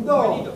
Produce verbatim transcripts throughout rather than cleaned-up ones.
dos.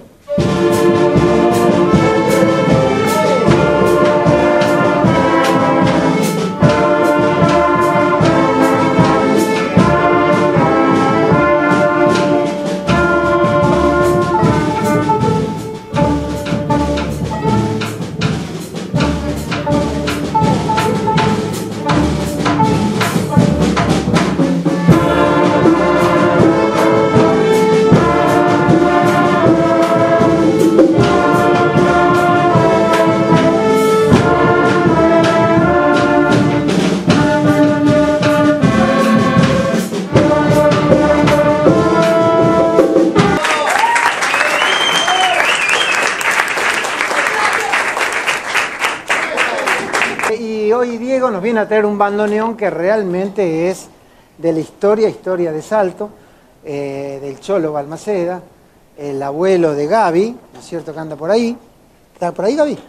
Y hoy Diego nos viene a traer un bandoneón que realmente es de la historia, historia de Salto, eh, del Cholo Balmaceda, el abuelo de Gaby, ¿no es cierto?, que anda por ahí. ¿Está por ahí, Gaby?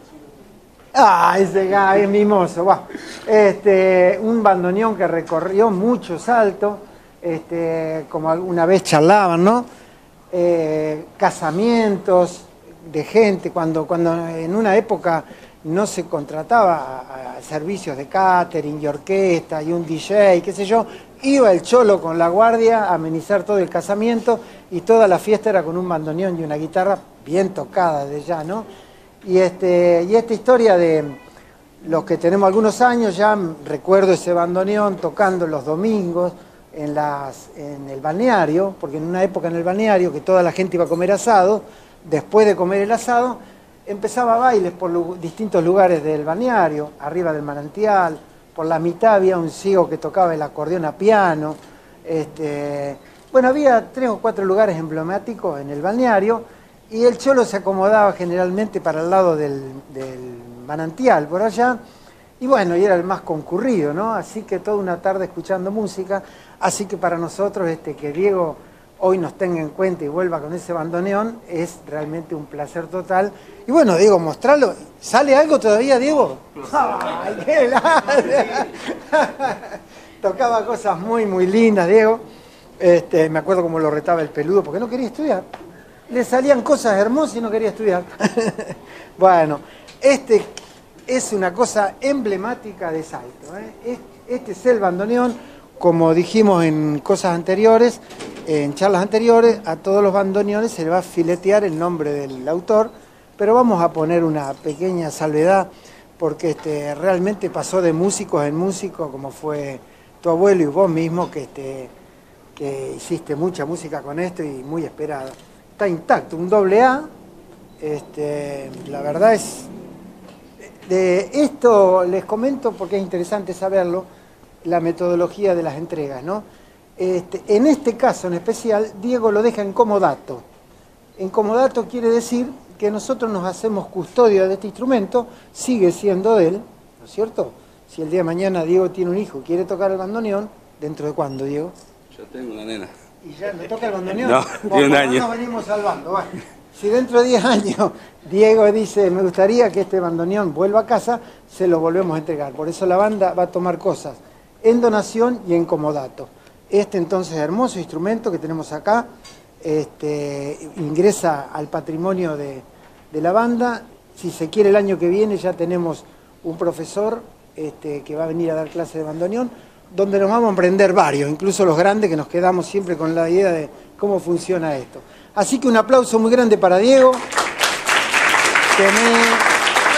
Ah, ese Gaby es mimoso. Wow. Este, un bandoneón que recorrió mucho Salto, este, como alguna vez charlaban, ¿no? Eh, casamientos de gente, cuando, cuando en una época no se contrataba a, a servicios de catering y orquesta y un D J, qué sé yo, iba el Cholo con la guardia a amenizar todo el casamiento y toda la fiesta era con un bandoneón y una guitarra bien tocada de ya, ¿no? Y, este, y esta historia de los que tenemos algunos años, ya recuerdo ese bandoneón tocando los domingos en, las, en el balneario, porque en una época en el balneario que toda la gente iba a comer asado, después de comer el asado, empezaba bailes por lu- distintos lugares del balneario, arriba del manantial, por la mitad había un ciego que tocaba el acordeón a piano. Este, bueno, había tres o cuatro lugares emblemáticos en el balneario y el Cholo se acomodaba generalmente para el lado del, del manantial, por allá, y bueno, y era el más concurrido, ¿no? Así que toda una tarde escuchando música, así que para nosotros este, que Diego hoy nos tenga en cuenta y vuelva con ese bandoneón, es realmente un placer total. Y bueno, Diego, mostrarlo. ¿Sale algo todavía, Diego? ¡Ay, qué ladra! Tocaba cosas muy, muy lindas, Diego. Este, me acuerdo cómo lo retaba el peludo, porque no quería estudiar. Le salían cosas hermosas y no quería estudiar. Bueno, este es una cosa emblemática de Salto, ¿eh? Este es el bandoneón. Como dijimos en cosas anteriores, en charlas anteriores, a todos los bandoneones se le va a filetear el nombre del autor, pero vamos a poner una pequeña salvedad, porque este, realmente pasó de músicos en músicos, como fue tu abuelo y vos mismo, que, este, que hiciste mucha música con esto y muy esperado. Está intacto, un doble A, este, la verdad es... De esto les comento porque es interesante saberlo, la metodología de las entregas, ¿no? Este, en este caso en especial, Diego lo deja en comodato. En comodato quiere decir que nosotros nos hacemos custodia de este instrumento, sigue siendo de él, ¿no es cierto? Si el día de mañana Diego tiene un hijo, quiere tocar el bandoneón, ¿dentro de cuándo, Diego? Yo tengo una nena. ¿Y ya no toca el bandoneón? No, bueno, tiene un año. Nos venimos salvando, va. Si dentro de diez años Diego dice, me gustaría que este bandoneón vuelva a casa, se lo volvemos a entregar. Por eso la banda va a tomar cosas en donación y en comodato. Este entonces hermoso instrumento que tenemos acá este, ingresa al patrimonio de, de la banda. Si se quiere el año que viene ya tenemos un profesor este, que va a venir a dar clase de bandoneón, donde nos vamos a aprender varios, incluso los grandes que nos quedamos siempre con la idea de cómo funciona esto. Así que un aplauso muy grande para Diego. Tené...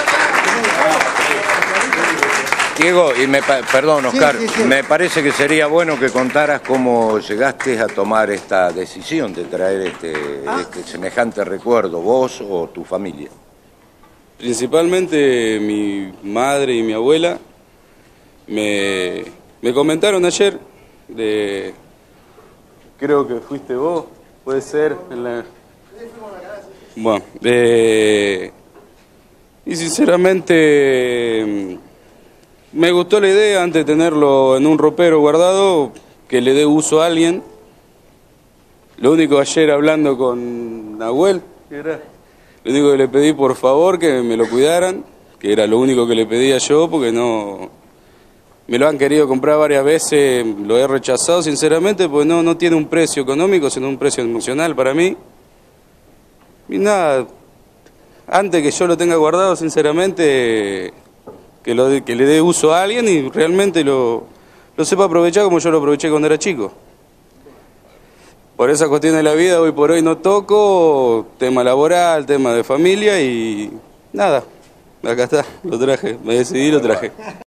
Diego, y me, perdón, Oscar, sí, sí, sí. me parece que sería bueno que contaras cómo llegaste a tomar esta decisión de traer este, ah. este semejante recuerdo, vos o tu familia. Principalmente mi madre y mi abuela me, me comentaron ayer de, creo que fuiste vos, puede ser, en la... Bueno, eh, y sinceramente me gustó la idea antes de tenerlo en un ropero guardado, que le dé uso a alguien. Lo único ayer hablando con Nahuel, era, lo único que le pedí por favor que me lo cuidaran, que era lo único que le pedía yo, porque no me lo han querido comprar varias veces, lo he rechazado sinceramente, porque no, no tiene un precio económico, sino un precio emocional para mí. Y nada, antes que yo lo tenga guardado, sinceramente, que, lo de, que le dé uso a alguien y realmente lo, lo sepa aprovechar como yo lo aproveché cuando era chico. Por esa cuestión de la vida, hoy por hoy no toco, tema laboral, tema de familia y nada, acá está, lo traje, me decidí y lo traje.